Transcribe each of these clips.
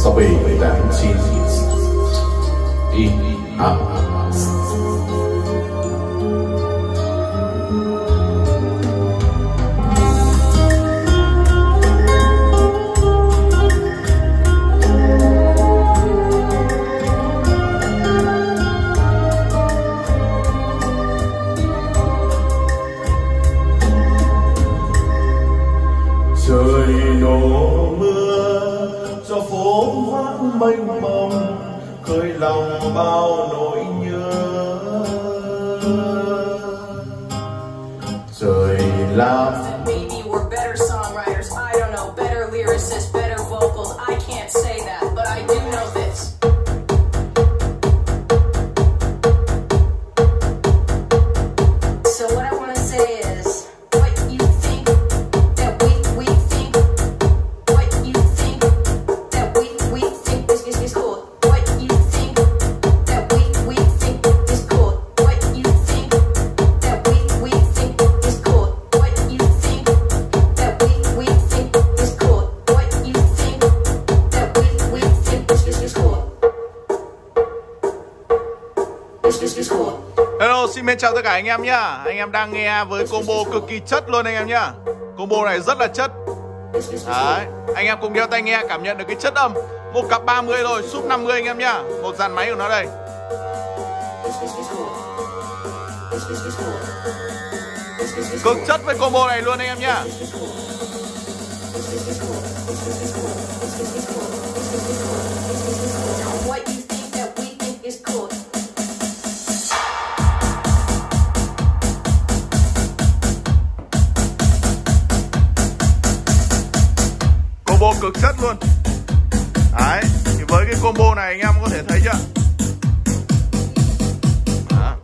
sobie tańczyć i trời đổ mưa cho phố vắng mênh mông khơi lòng bao nỗi nhớ. Trời làm maybe we're better songwriters, I don't know, better lyricists, better vocals, I can't say that, but I do know this. So what I want to say is, what you think that we think, what you think that we think is cool, what you think that we think is cool, what you think that we think is cool, what you think that we think is cool, what you think that we think is cool, is cool. Hello, xin mến chào tất cả anh em nhá. Anh em đang nghe với combo cực kỳ chất luôn anh em nhá. Combo này rất là chất. Đấy, anh em cùng đeo tai nghe cảm nhận được cái chất âm. Một cặp 30 rồi, sub 50 anh em nhá. Một dàn máy của nó đây. Cực chất với combo này luôn anh em nhá. What you think that we think is cool. Combo cực chất luôn. Đấy, thì với cái combo này anh em có thể thấy chưa? Đó.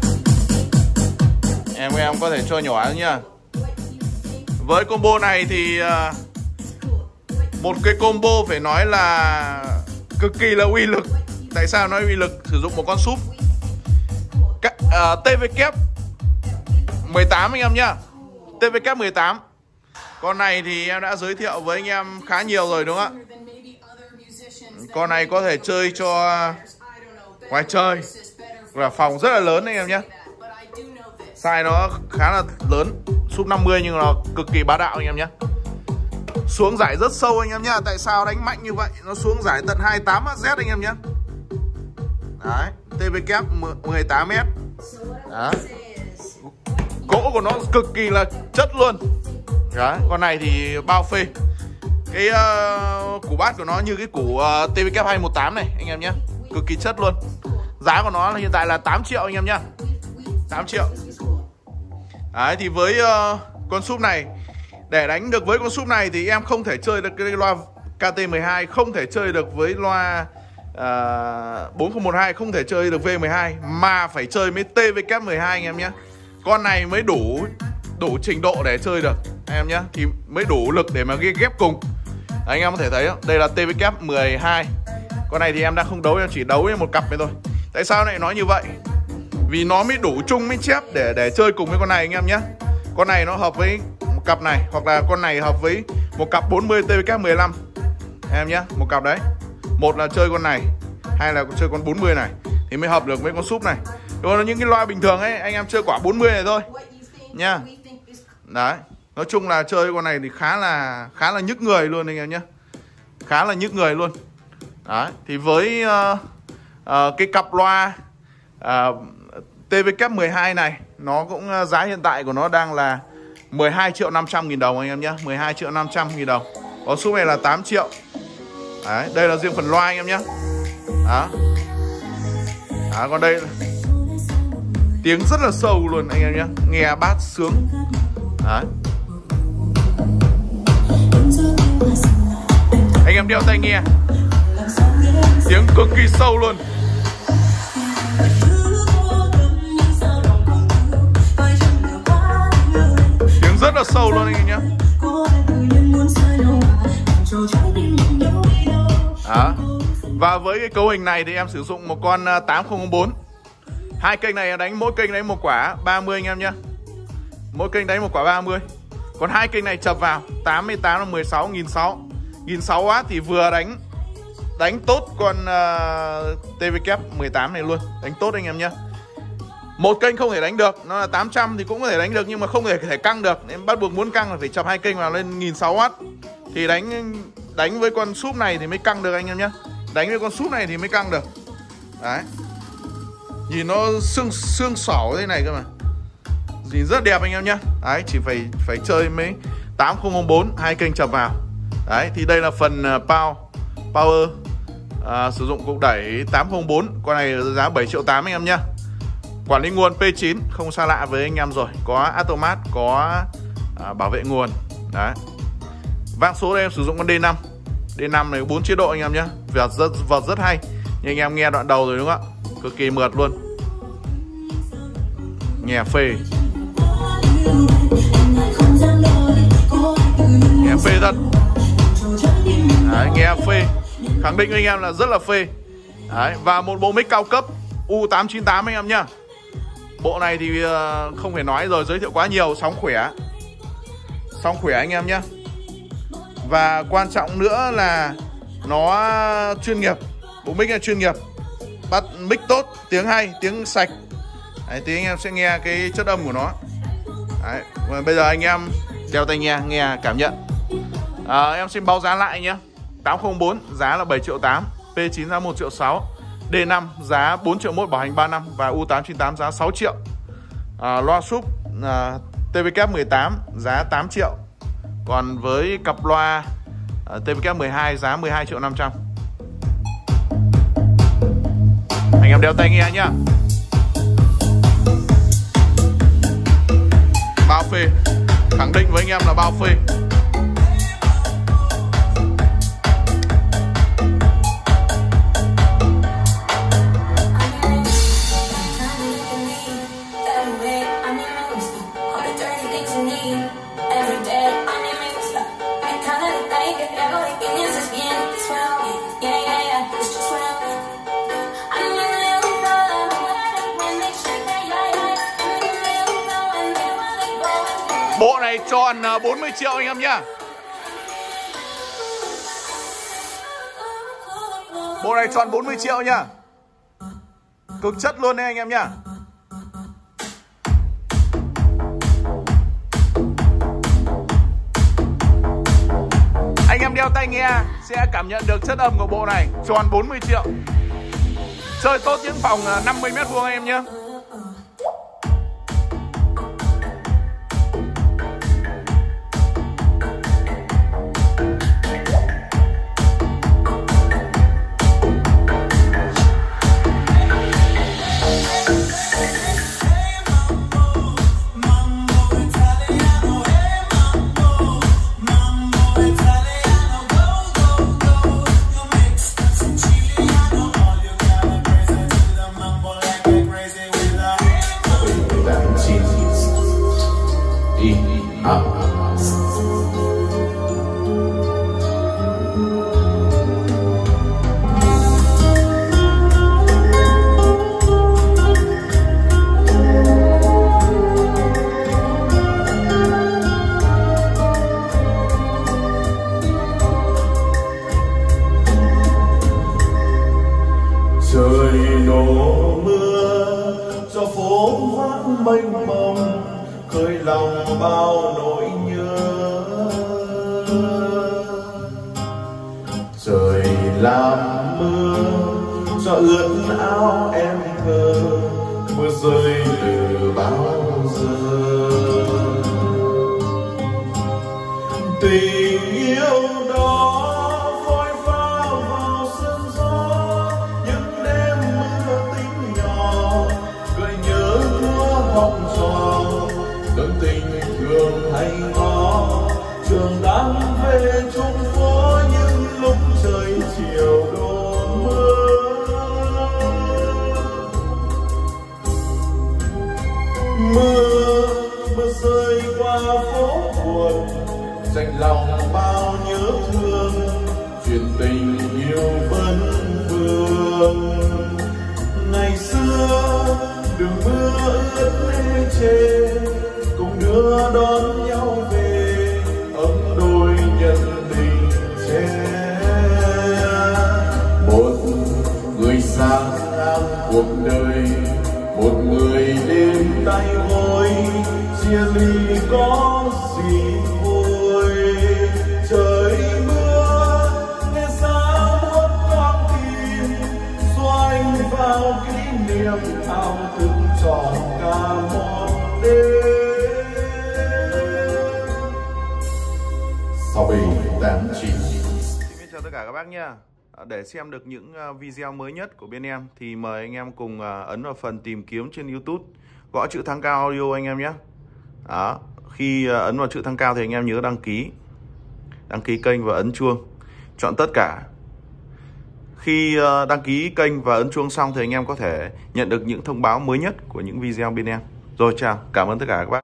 Em có thể cho nhỏ nhá. Với combo này thì một cái combo phải nói là cực kỳ là uy lực. Tại sao nói uy lực? Sử dụng một con súp TVK 18 anh em nhá. TVK 18. Con này thì em đã giới thiệu với anh em khá nhiều rồi đúng không ạ? Con này có thể chơi cho ngoài trời và phòng rất là lớn anh em nhé. Size nó khá là lớn, sub 50 nhưng nó cực kỳ bá đạo anh em nhé. Xuống giải rất sâu anh em nhé. Tại sao đánh mạnh như vậy? Nó xuống giải tận 28Z anh em nhé. Đấy, TVK 18M. Đó. Gỗ của nó cực kỳ là chất luôn. Đấy, con này thì bao phê. Cái củ bát của nó như cái củ TVK 218 này anh em nhé. Cực kỳ chất luôn. Giá của nó hiện tại là 8 triệu anh em nhé. 8 triệu. Đấy, thì với con súp này, để đánh được với con súp này thì em không thể chơi được cái loa KT12, không thể chơi được với loa 4012, không thể chơi được V12, mà phải chơi với TVK12 anh em nhé. Con này mới đủ trình độ để chơi được anh em nhé, thì mới đủ lực để mà ghép cùng. Anh em có thể thấy không? Đây là TVK 12. Con này thì em đang không đấu, em chỉ đấu với một cặp này thôi. Tại sao lại nói như vậy? Vì nó mới đủ chung với chép để chơi cùng với con này anh em nhé. Con này nó hợp với một cặp này, hoặc là con này hợp với một cặp 40 TVK 15 em nhé, một cặp đấy. Một là chơi con này, hay là chơi con 40 này thì mới hợp được với con súp này. Còn những cái loa bình thường ấy, anh em chơi quả 40 này thôi nha. Đấy, nói chung là chơi con này thì khá là nhức người luôn anh em nhé. Khá là nhức người luôn. Đấy, thì với cái cặp loa TVK 12 này, nó cũng giá hiện tại của nó đang là 12.500.000 đồng anh em nhé. 12.500.000 đồng. Còn súp này là 8 triệu. Đấy, đây là riêng phần loa anh em nhé. Đó. Đó, còn đây tiếng rất là sâu luôn anh em nhé. Nghe bass sướng. Đấy. Anh em đeo tai nghe, tiếng cực kỳ sâu luôn. Tiếng rất là sâu luôn anh em nhé. Đó. Và với cái cấu hình này thì em sử dụng một con 8004. Hai kênh này đánh, mỗi kênh đánh một quả 30 anh em nhé. Mỗi kênh đánh một quả 30. Còn hai kênh này chập vào 88 là 16.600. 1.600W thì vừa đánh đánh tốt con TVK18 này luôn. Đánh tốt anh em nhé. Một kênh không thể đánh được, nó là 800 thì cũng có thể đánh được, nhưng mà không thể căng được. Nên bắt buộc muốn căng là phải chập hai kênh vào lên 1600W. Thì đánh với con súp này thì mới căng được anh em nhé. Đánh với con súp này thì mới căng được. Đấy. Nhìn nó xương xỏ thế này cơ mà. Nhìn rất đẹp anh em nhé. Đấy, chỉ phải chơi mấy 8004 hai kênh chập vào. Đấy, thì đây là phần power. Sử dụng cục đẩy 804. Con này giá 7.8 triệu anh em nhé. Quản lý nguồn P9 không xa lạ với anh em rồi. Có automat, có bảo vệ nguồn. Đấy. Vang số đây em sử dụng con D5. D5 này 4 chế độ anh em nhé. Vợt rất hay. Như anh em nghe đoạn đầu rồi đúng không ạ? Cực kỳ mượt luôn. Nghe phê. Nghe phê thật. Đấy, nghe phê. Khẳng định với anh em là rất là phê. Đấy, và một bộ mic cao cấp U898 anh em nhá. Bộ này thì không phải nói rồi, giới thiệu quá nhiều. Sóng khỏe anh em nhé. Và quan trọng nữa là nó chuyên nghiệp. Bộ mic là chuyên nghiệp. Bắt mic tốt, tiếng hay, tiếng sạch. Đấy, thì anh em sẽ nghe cái chất âm của nó. Đấy, và bây giờ anh em đeo tai nghe cảm nhận. Em xin báo giá lại nhé. 804 giá là 7.8 triệu, P9 giá 1.6 triệu, D5 giá 4.1 triệu bảo hành 3 năm và U898 giá 6 triệu. Loa súp TVK18 giá 8 triệu. Còn với cặp loa TVK12 giá 12.5 triệu. Anh em đeo tai nghe nhá. Bao phê. Khẳng định với anh em là bao phê. Bộ này tròn 40 triệu anh em nhá. Bộ này tròn 40 triệu nhá. Cực chất luôn đấy anh em nhá. Anh em đeo tai nghe sẽ cảm nhận được chất âm của bộ này. Tròn 40 triệu. Chơi tốt những phòng 50 m² anh em nhé. Trời đổ mưa cho phố vắng mênh mông, khơi lòng bao nỗi nhớ. Trời làm mưa cho ướt áo em thơ, mưa rơi từ bao giờ. Tình yêu đó phôi pha vào sương gió, những đêm mưa tinh nhỏ gợi nhớ thuở học trò. Đấng tình thường hay ngó trường đang về chung phố, những lúc trời chiều đổ mưa rơi qua phố buồn, dành lòng bao nhớ thương, chuyện tình yêu vẫn vương. Ngày xưa đường mưa ướt ê chê, cùng đưa đón nhau về ấm đôi nhân tình trẻ. cuộc đời một người đến tay gối, chia ly có gì vui. Trời mưa nghe sao muốn con tim, xoay vào kỷ niệm ảo thức trọn cả một đêm. Sau bình tám chín. Xin chào tất cả các bác nha. Để xem được những video mới nhất của bên em thì mời anh em cùng ấn vào phần tìm kiếm trên YouTube, gõ chữ Thăng Cao Audio anh em nhé. Đó, khi ấn vào chữ Thăng Cao thì anh em nhớ đăng ký kênh và ấn chuông, chọn tất cả. Khi đăng ký kênh và ấn chuông xong thì anh em có thể nhận được những thông báo mới nhất của những video bên em. Rồi chào, cảm ơn tất cả các bác.